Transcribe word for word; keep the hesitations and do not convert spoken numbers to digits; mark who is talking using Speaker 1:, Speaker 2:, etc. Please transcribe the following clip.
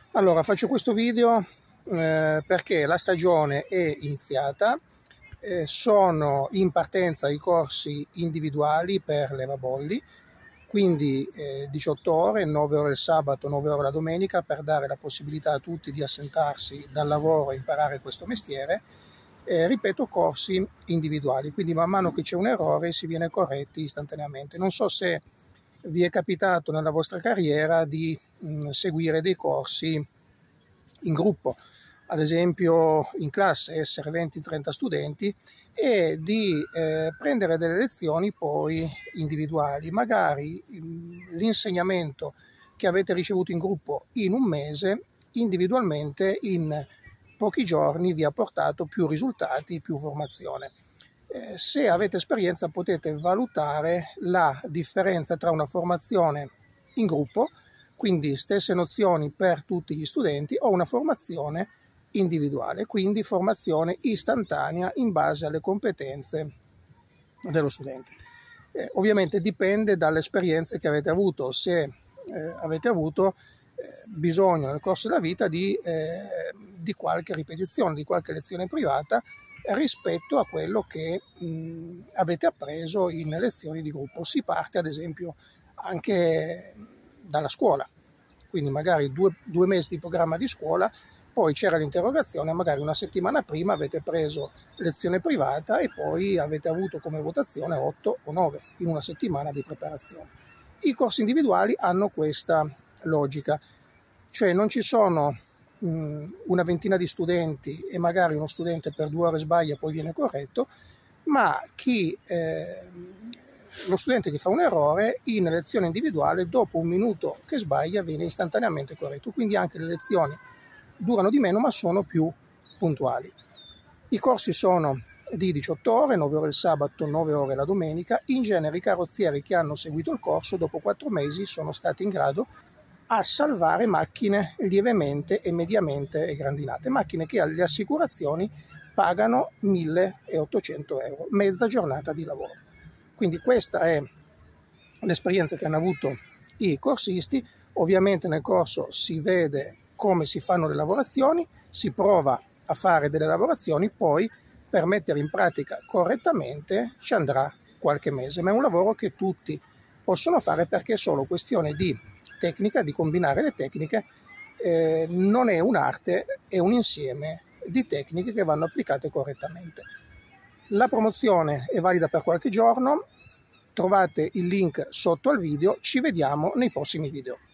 Speaker 1: Allora, faccio questo video eh, perché la stagione è iniziata, eh, sono in partenza i corsi individuali per levabolli, quindi eh, diciotto ore, nove ore il sabato, nove ore la domenica, per dare la possibilità a tutti di assentarsi dal lavoro e imparare questo mestiere. Eh, ripeto, corsi individuali, quindi man mano che c'è un errore si viene corretti istantaneamente. Non so se vi è capitato nella vostra carriera di mh, seguire dei corsi in gruppo, ad esempio in classe essere venti trenta studenti e di eh, prendere delle lezioni poi individuali. Magari l'insegnamento che avete ricevuto in gruppo in un mese, individualmente in pochi giorni vi ha portato più risultati, più formazione. Eh, se avete esperienza potete valutare la differenza tra una formazione in gruppo, quindi stesse nozioni per tutti gli studenti, o una formazione individuale, quindi formazione istantanea in base alle competenze dello studente. Eh, ovviamente dipende dalle esperienze che avete avuto. Se eh, avete avuto eh, bisogno nel corso della vita di, eh, di qualche ripetizione, di qualche lezione privata rispetto a quello che mh, avete appreso in lezioni di gruppo. Si parte ad esempio anche dalla scuola, quindi magari due, due mesi di programma di scuola, poi c'era l'interrogazione, magari una settimana prima avete preso lezione privata e poi avete avuto come votazione otto o nove in una settimana di preparazione. I corsi individuali hanno questa logica, cioè non ci sono mh, una ventina di studenti e magari uno studente per due ore sbaglia e poi viene corretto, ma chi... Eh, lo studente che fa un errore in lezione individuale dopo un minuto che sbaglia viene istantaneamente corretto, quindi anche le lezioni durano di meno ma sono più puntuali. I corsi sono di diciotto ore, nove ore il sabato, nove ore la domenica. In genere i carrozzieri che hanno seguito il corso dopo quattro mesi sono stati in grado a salvare macchine lievemente e mediamente grandinate, macchine che alle assicurazioni pagano milleottocento euro, mezza giornata di lavoro. Quindi questa è l'esperienza che hanno avuto i corsisti. Ovviamente nel corso si vede come si fanno le lavorazioni, si prova a fare delle lavorazioni, poi per mettere in pratica correttamente ci andrà qualche mese, ma è un lavoro che tutti possono fare perché è solo questione di tecnica, di combinare le tecniche, eh, non è un'arte, è un insieme di tecniche che vanno applicate correttamente. La promozione è valida per qualche giorno, trovate il link sotto al video, ci vediamo nei prossimi video.